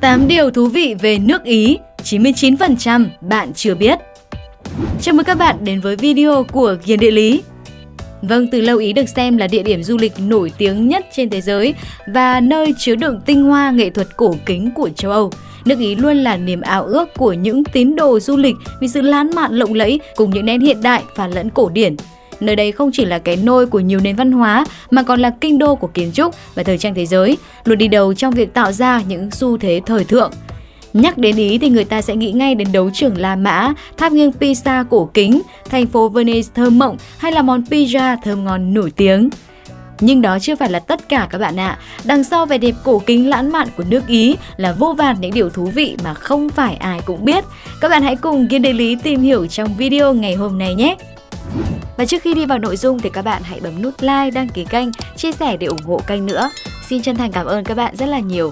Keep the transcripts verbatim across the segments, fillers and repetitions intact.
tám điều thú vị về nước Ý, chín mươi chín phần trăm bạn chưa biết. Chào mừng các bạn đến với video của Ghiền Địa Lý. Vâng, từ lâu Ý được xem là địa điểm du lịch nổi tiếng nhất trên thế giới và nơi chứa đựng tinh hoa nghệ thuật cổ kính của châu Âu. Nước Ý luôn là niềm ao ước của những tín đồ du lịch vì sự lãng mạn lộng lẫy cùng những nét hiện đại pha lẫn cổ điển. Nơi đây không chỉ là cái nôi của nhiều nền văn hóa mà còn là kinh đô của kiến trúc và thời trang thế giới, luôn đi đầu trong việc tạo ra những xu thế thời thượng. Nhắc đến Ý thì người ta sẽ nghĩ ngay đến đấu trường La Mã, tháp nghiêng Pisa cổ kính, thành phố Venice thơ mộng hay là món pizza thơm ngon nổi tiếng. Nhưng đó chưa phải là tất cả các bạn ạ. À. Đằng sau vẻ đẹp cổ kính lãng mạn của nước Ý là vô vàn những điều thú vị mà không phải ai cũng biết. Các bạn hãy cùng Ghiền Địa Lý tìm hiểu trong video ngày hôm nay nhé! Và trước khi đi vào nội dung thì các bạn hãy bấm nút like, đăng ký kênh, chia sẻ để ủng hộ kênh nữa. Xin chân thành cảm ơn các bạn rất là nhiều.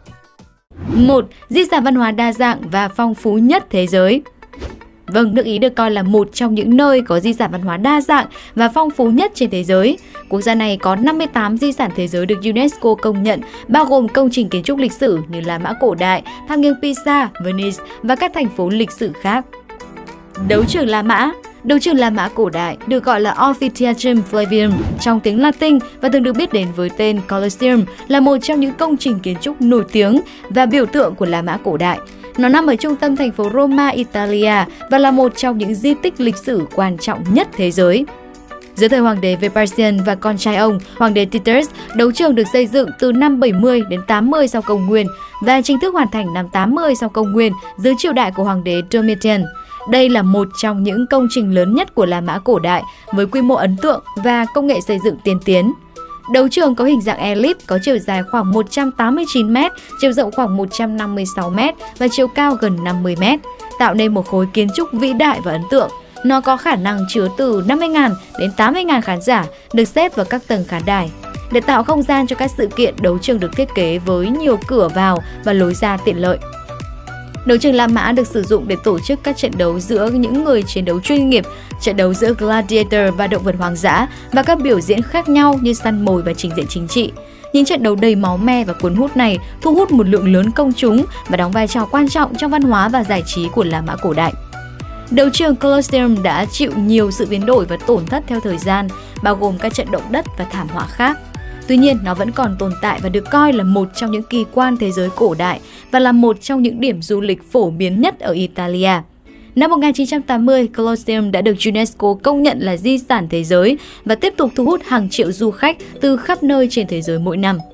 một. Di sản văn hóa đa dạng và phong phú nhất thế giới. Vâng, nước Ý được coi là một trong những nơi có di sản văn hóa đa dạng và phong phú nhất trên thế giới. Quốc gia này có năm mươi tám di sản thế giới được UNESCO công nhận, bao gồm công trình kiến trúc lịch sử như La Mã cổ đại, tháp nghiêng Pisa, Venice và các thành phố lịch sử khác. Đấu trường La Mã. Đấu trường La Mã cổ đại được gọi là Amphitheatrum Flavium trong tiếng Latin và thường được biết đến với tên Colosseum, là một trong những công trình kiến trúc nổi tiếng và biểu tượng của La Mã cổ đại. Nó nằm ở trung tâm thành phố Roma, Italia và là một trong những di tích lịch sử quan trọng nhất thế giới. Dưới thời hoàng đế Vespasian và con trai ông, hoàng đế Titus, đấu trường được xây dựng từ năm bảy mươi đến tám mươi sau công nguyên và chính thức hoàn thành năm tám mươi sau công nguyên dưới triều đại của hoàng đế Domitian. Đây là một trong những công trình lớn nhất của La Mã cổ đại với quy mô ấn tượng và công nghệ xây dựng tiên tiến. Đấu trường có hình dạng elip, có chiều dài khoảng một trăm tám mươi chín mét, chiều rộng khoảng một trăm năm mươi sáu mét và chiều cao gần năm mươi mét, tạo nên một khối kiến trúc vĩ đại và ấn tượng. Nó có khả năng chứa từ năm mươi nghìn đến tám mươi nghìn khán giả, được xếp vào các tầng khán đài. Để tạo không gian cho các sự kiện, đấu trường được thiết kế với nhiều cửa vào và lối ra tiện lợi. Đấu trường La Mã được sử dụng để tổ chức các trận đấu giữa những người chiến đấu chuyên nghiệp, trận đấu giữa gladiator và động vật hoang dã và các biểu diễn khác nhau như săn mồi và trình diễn chính trị. Những trận đấu đầy máu me và cuốn hút này thu hút một lượng lớn công chúng và đóng vai trò quan trọng trong văn hóa và giải trí của La Mã cổ đại. Đấu trường Colosseum đã chịu nhiều sự biến đổi và tổn thất theo thời gian, bao gồm các trận động đất và thảm họa khác. Tuy nhiên, nó vẫn còn tồn tại và được coi là một trong những kỳ quan thế giới cổ đại và là một trong những điểm du lịch phổ biến nhất ở Italia. Năm một nghìn chín trăm tám mươi, Colosseum đã được UNESCO công nhận là di sản thế giới và tiếp tục thu hút hàng triệu du khách từ khắp nơi trên thế giới mỗi năm.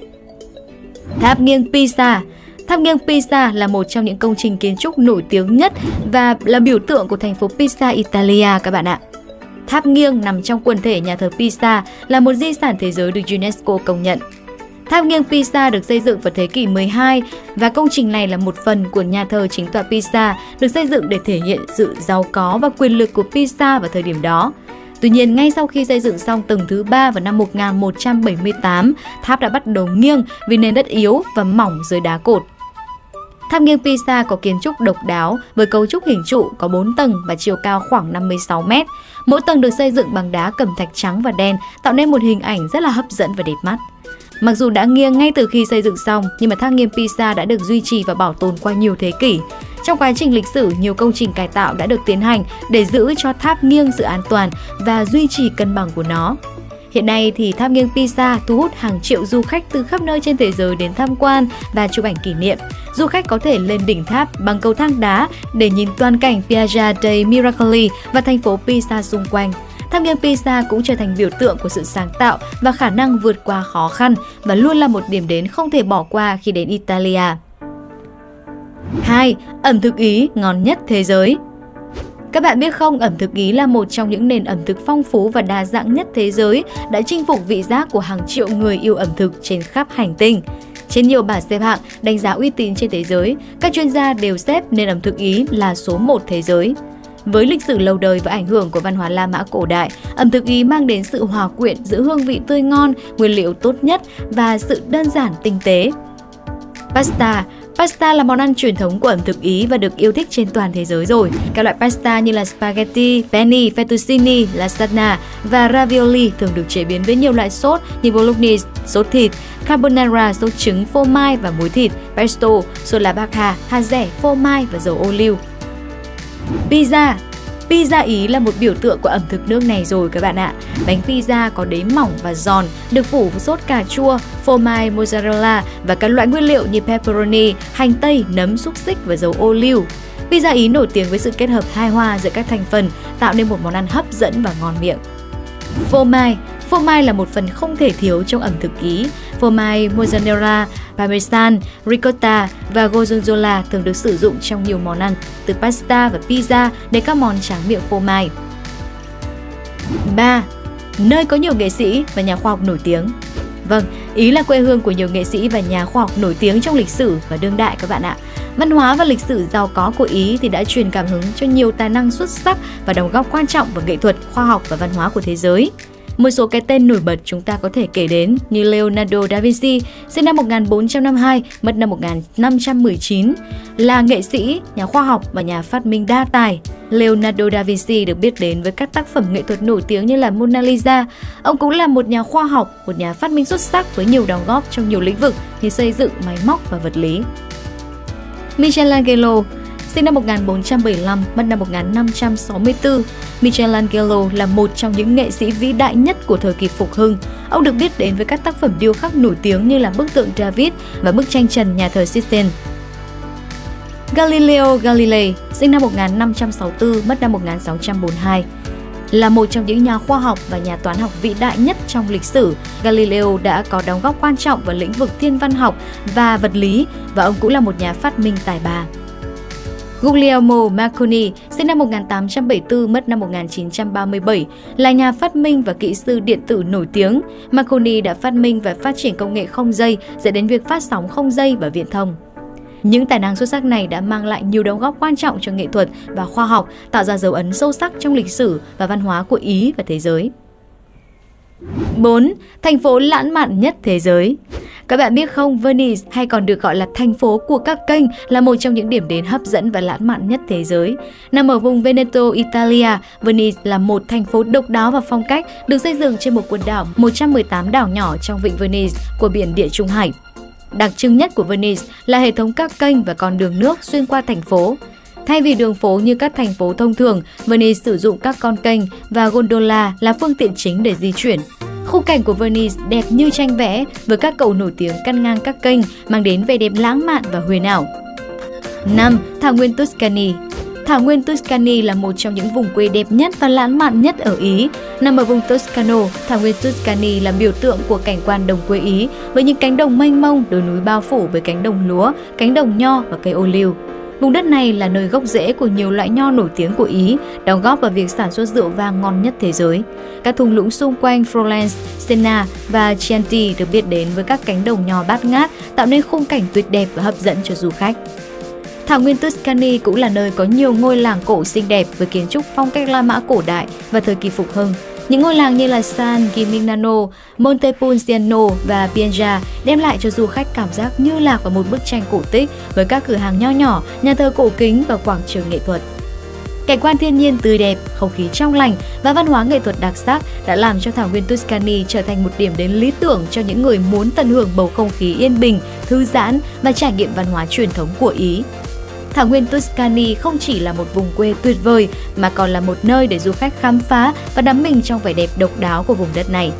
Tháp nghiêng Pisa. Tháp nghiêng Pisa là một trong những công trình kiến trúc nổi tiếng nhất và là biểu tượng của thành phố Pisa, Italia các bạn ạ. Tháp nghiêng nằm trong quần thể nhà thờ Pisa là một di sản thế giới được UNESCO công nhận. Tháp nghiêng Pisa được xây dựng vào thế kỷ mười hai và công trình này là một phần của nhà thờ chính tọa Pisa, được xây dựng để thể hiện sự giàu có và quyền lực của Pisa vào thời điểm đó. Tuy nhiên, ngay sau khi xây dựng xong tầng thứ ba vào năm một nghìn một trăm bảy mươi tám, tháp đã bắt đầu nghiêng vì nền đất yếu và mỏng dưới đá cột. Tháp nghiêng Pisa có kiến trúc độc đáo với cấu trúc hình trụ, có bốn tầng và chiều cao khoảng năm mươi sáu mét. Mỗi tầng được xây dựng bằng đá cẩm thạch trắng và đen, tạo nên một hình ảnh rất là hấp dẫn và đẹp mắt. Mặc dù đã nghiêng ngay từ khi xây dựng xong, nhưng mà tháp nghiêng Pisa đã được duy trì và bảo tồn qua nhiều thế kỷ. Trong quá trình lịch sử, nhiều công trình cải tạo đã được tiến hành để giữ cho tháp nghiêng sự an toàn và duy trì cân bằng của nó. Hiện nay thì tháp nghiêng Pisa thu hút hàng triệu du khách từ khắp nơi trên thế giới đến tham quan và chụp ảnh kỷ niệm. Du khách có thể lên đỉnh tháp bằng cầu thang đá để nhìn toàn cảnh Piazza dei Miracoli và thành phố Pisa xung quanh. Tháp nghiêng Pisa cũng trở thành biểu tượng của sự sáng tạo và khả năng vượt qua khó khăn và luôn là một điểm đến không thể bỏ qua khi đến Italia. hai. Ẩm thực Ý ngon nhất thế giới. Các bạn biết không, ẩm thực Ý là một trong những nền ẩm thực phong phú và đa dạng nhất thế giới, đã chinh phục vị giác của hàng triệu người yêu ẩm thực trên khắp hành tinh. Trên nhiều bảng xếp hạng đánh giá uy tín trên thế giới, các chuyên gia đều xếp nền ẩm thực Ý là số một thế giới. Với lịch sử lâu đời và ảnh hưởng của văn hóa La Mã cổ đại, ẩm thực Ý mang đến sự hòa quyện giữa hương vị tươi ngon, nguyên liệu tốt nhất và sự đơn giản tinh tế. Pasta. Pasta là món ăn truyền thống của ẩm thực Ý và được yêu thích trên toàn thế giới rồi. Các loại pasta như là spaghetti, penne, fettuccine, lasagna và ravioli thường được chế biến với nhiều loại sốt như bolognese, sốt thịt, carbonara, sốt trứng, phô mai và muối thịt, pesto, sốt lá bạc hà, hạt dẻ, phô mai và dầu ô liu. Pizza. Pizza Ý là một biểu tượng của ẩm thực nước này rồi các bạn ạ. Bánh pizza có đế mỏng và giòn, được phủ với sốt cà chua, phô mai, mozzarella và các loại nguyên liệu như pepperoni, hành tây, nấm, xúc xích và dầu ô liu. Pizza Ý nổi tiếng với sự kết hợp hài hòa giữa các thành phần, tạo nên một món ăn hấp dẫn và ngon miệng. Phô mai. Phô mai là một phần không thể thiếu trong ẩm thực Ý. Phô mai, mozzarella, parmesan, ricotta và gorgonzola thường được sử dụng trong nhiều món ăn, từ pasta và pizza đến các món tráng miệng phô mai. ba. Nơi có nhiều nghệ sĩ và nhà khoa học nổi tiếng. Vâng, Ý là quê hương của nhiều nghệ sĩ và nhà khoa học nổi tiếng trong lịch sử và đương đại các bạn ạ. Văn hóa và lịch sử giàu có của Ý thì đã truyền cảm hứng cho nhiều tài năng xuất sắc và đóng góp quan trọng vào nghệ thuật, khoa học và văn hóa của thế giới. Một số cái tên nổi bật chúng ta có thể kể đến như Leonardo da Vinci, sinh năm một nghìn bốn trăm năm mươi hai, mất năm một nghìn năm trăm mười chín, là nghệ sĩ, nhà khoa học và nhà phát minh đa tài. Leonardo da Vinci được biết đến với các tác phẩm nghệ thuật nổi tiếng như là Mona Lisa. Ông cũng là một nhà khoa học, một nhà phát minh xuất sắc với nhiều đóng góp trong nhiều lĩnh vực như xây dựng, máy móc và vật lý. Michelangelo, sinh năm một nghìn bốn trăm bảy mươi lăm, mất năm một nghìn năm trăm sáu mươi tư, Michelangelo là một trong những nghệ sĩ vĩ đại nhất của thời kỳ phục hưng. Ông được biết đến với các tác phẩm điêu khắc nổi tiếng như là bức tượng David và bức tranh trần nhà thờ Sistine. Galileo Galilei, sinh năm một nghìn năm trăm sáu mươi tư, mất năm một nghìn sáu trăm bốn mươi hai, là một trong những nhà khoa học và nhà toán học vĩ đại nhất trong lịch sử. Galileo đã có đóng góp quan trọng vào lĩnh vực thiên văn học và vật lý và ông cũng là một nhà phát minh tài ba. Guglielmo Marconi, sinh năm một nghìn tám trăm bảy mươi tư, mất năm một nghìn chín trăm ba mươi bảy, là nhà phát minh và kỹ sư điện tử nổi tiếng. Marconi đã phát minh và phát triển công nghệ không dây dẫn đến việc phát sóng không dây và viễn thông. Những tài năng xuất sắc này đã mang lại nhiều đóng góp quan trọng cho nghệ thuật và khoa học, tạo ra dấu ấn sâu sắc trong lịch sử và văn hóa của Ý và thế giới. bốn. Thành phố lãng mạn nhất thế giới. Các bạn biết không, Venice hay còn được gọi là thành phố của các kênh là một trong những điểm đến hấp dẫn và lãng mạn nhất thế giới. Nằm ở vùng Veneto, Italia, Venice là một thành phố độc đáo và phong cách, được xây dựng trên một quần đảo một trăm mười tám đảo nhỏ trong vịnh Venice của biển Địa Trung Hải. Đặc trưng nhất của Venice là hệ thống các kênh và con đường nước xuyên qua thành phố. Thay vì đường phố như các thành phố thông thường, Venice sử dụng các con kênh và gondola là phương tiện chính để di chuyển. Khung cảnh của Venice đẹp như tranh vẽ với các cầu nổi tiếng cắt ngang các kênh, mang đến vẻ đẹp lãng mạn và huyền ảo. năm. Thảo nguyên Tuscany. Thảo nguyên Tuscany là một trong những vùng quê đẹp nhất và lãng mạn nhất ở Ý. Nằm ở vùng Toscano, thảo nguyên Tuscany là biểu tượng của cảnh quan đồng quê Ý với những cánh đồng mênh mông, đồi núi bao phủ bởi cánh đồng lúa, cánh đồng nho và cây ô liu. Vùng đất này là nơi gốc rễ của nhiều loại nho nổi tiếng của Ý, đóng góp vào việc sản xuất rượu vang ngon nhất thế giới. Các thung lũng xung quanh Florence, Siena và Chianti được biết đến với các cánh đồng nho bát ngát, tạo nên khung cảnh tuyệt đẹp và hấp dẫn cho du khách. Thảo nguyên Tuscany cũng là nơi có nhiều ngôi làng cổ xinh đẹp với kiến trúc phong cách La Mã cổ đại và thời kỳ phục hưng. Những ngôi làng như là San Gimignano, Montepulciano và Pienza đem lại cho du khách cảm giác như lạc vào một bức tranh cổ tích với các cửa hàng nho nhỏ, nhà thờ cổ kính và quảng trường nghệ thuật. Cảnh quan thiên nhiên tươi đẹp, không khí trong lành và văn hóa nghệ thuật đặc sắc đã làm cho thảo nguyên Tuscany trở thành một điểm đến lý tưởng cho những người muốn tận hưởng bầu không khí yên bình, thư giãn và trải nghiệm văn hóa truyền thống của Ý. Thảo nguyên Tuscany không chỉ là một vùng quê tuyệt vời mà còn là một nơi để du khách khám phá và đắm mình trong vẻ đẹp độc đáo của vùng đất này.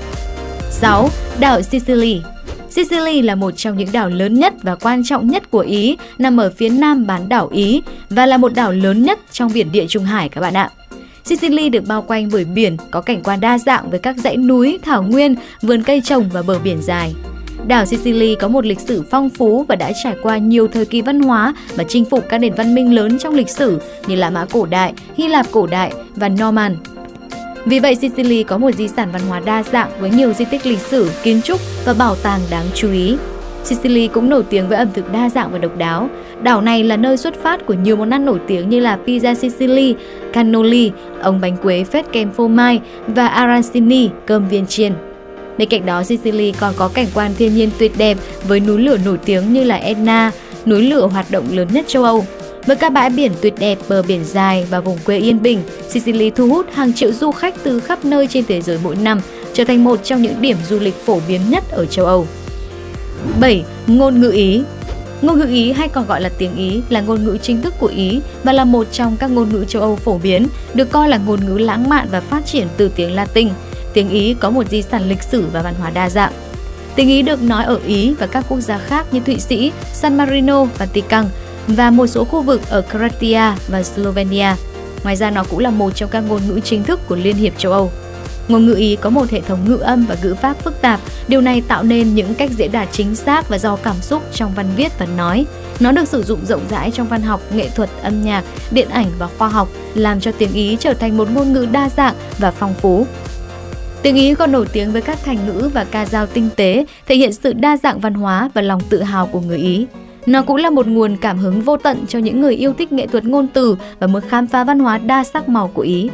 sáu. Đảo Sicily. Sicily là một trong những đảo lớn nhất và quan trọng nhất của Ý, nằm ở phía nam bán đảo Ý và là một đảo lớn nhất trong biển Địa Trung Hải các bạn ạ. Sicily được bao quanh bởi biển, có cảnh quan đa dạng với các dãy núi, thảo nguyên, vườn cây trồng và bờ biển dài. Đảo Sicily có một lịch sử phong phú và đã trải qua nhiều thời kỳ văn hóa và chinh phục các nền văn minh lớn trong lịch sử như La Mã cổ đại, Hy Lạp cổ đại và Norman. Vì vậy, Sicily có một di sản văn hóa đa dạng với nhiều di tích lịch sử, kiến trúc và bảo tàng đáng chú ý. Sicily cũng nổi tiếng với ẩm thực đa dạng và độc đáo. Đảo này là nơi xuất phát của nhiều món ăn nổi tiếng như là pizza Sicily, cannoli, ống bánh quế phết kem phô mai và arancini, cơm viên chiên. Bên cạnh đó, Sicily còn có cảnh quan thiên nhiên tuyệt đẹp với núi lửa nổi tiếng như là Etna, núi lửa hoạt động lớn nhất châu Âu. Với các bãi biển tuyệt đẹp, bờ biển dài và vùng quê yên bình, Sicily thu hút hàng triệu du khách từ khắp nơi trên thế giới mỗi năm, trở thành một trong những điểm du lịch phổ biến nhất ở châu Âu. bảy. Ngôn ngữ Ý. Ngôn ngữ Ý hay còn gọi là tiếng Ý là ngôn ngữ chính thức của Ý và là một trong các ngôn ngữ châu Âu phổ biến, được coi là ngôn ngữ lãng mạn và phát triển từ tiếng Latin. Tiếng Ý có một di sản lịch sử và văn hóa đa dạng. Tiếng Ý được nói ở Ý và các quốc gia khác như Thụy Sĩ, San Marino, Vatican và một số khu vực ở Croatia và Slovenia. Ngoài ra nó cũng là một trong các ngôn ngữ chính thức của Liên hiệp châu Âu. Ngôn ngữ Ý có một hệ thống ngữ âm và ngữ pháp phức tạp, điều này tạo nên những cách diễn đạt chính xác và giàu cảm xúc trong văn viết và nói. Nó được sử dụng rộng rãi trong văn học, nghệ thuật, âm nhạc, điện ảnh và khoa học, làm cho tiếng Ý trở thành một ngôn ngữ đa dạng và phong phú. Tiếng Ý còn nổi tiếng với các thành ngữ và ca dao tinh tế, thể hiện sự đa dạng văn hóa và lòng tự hào của người Ý. Nó cũng là một nguồn cảm hứng vô tận cho những người yêu thích nghệ thuật ngôn từ và muốn khám phá văn hóa đa sắc màu của Ý.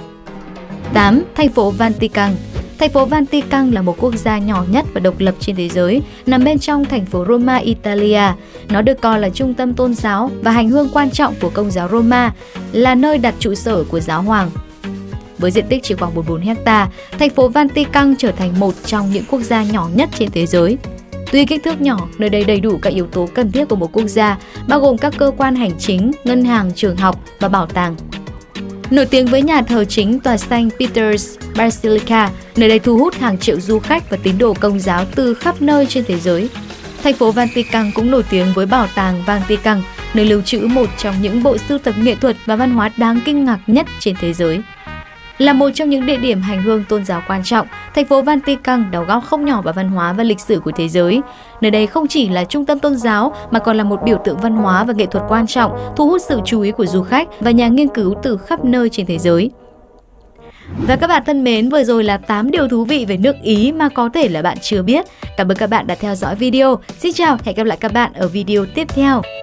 tám. Thành phố Vatican. Thành phố Vatican là một quốc gia nhỏ nhất và độc lập trên thế giới, nằm bên trong thành phố Roma, Italia. Nó được coi là trung tâm tôn giáo và hành hương quan trọng của Công giáo Roma, là nơi đặt trụ sở của giáo hoàng. Với diện tích chỉ khoảng bốn mươi bốn héc ta, thành phố Vatican trở thành một trong những quốc gia nhỏ nhất trên thế giới. Tuy kích thước nhỏ, nơi đây đầy đủ các yếu tố cần thiết của một quốc gia, bao gồm các cơ quan hành chính, ngân hàng, trường học và bảo tàng. Nổi tiếng với nhà thờ chính tòa Saint Peter's Basilica, nơi đây thu hút hàng triệu du khách và tín đồ Công giáo từ khắp nơi trên thế giới. Thành phố Vatican cũng nổi tiếng với bảo tàng Vatican, nơi lưu trữ một trong những bộ sưu tập nghệ thuật và văn hóa đáng kinh ngạc nhất trên thế giới. Là một trong những địa điểm hành hương tôn giáo quan trọng, thành phố Vatican đóng góp không nhỏ vào văn hóa và lịch sử của thế giới. Nơi đây không chỉ là trung tâm tôn giáo mà còn là một biểu tượng văn hóa và nghệ thuật quan trọng, thu hút sự chú ý của du khách và nhà nghiên cứu từ khắp nơi trên thế giới. Và các bạn thân mến, vừa rồi là tám điều thú vị về nước Ý mà có thể là bạn chưa biết. Cảm ơn các bạn đã theo dõi video. Xin chào, hẹn gặp lại các bạn ở video tiếp theo.